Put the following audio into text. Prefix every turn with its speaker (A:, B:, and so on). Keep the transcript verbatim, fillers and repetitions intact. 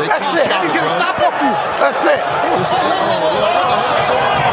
A: They
B: That's
A: can't
B: it.
A: stop
B: He's
A: it,
B: gonna
A: bro.
B: stop him. That's it.
A: Listen, oh, oh, oh, oh, oh, oh.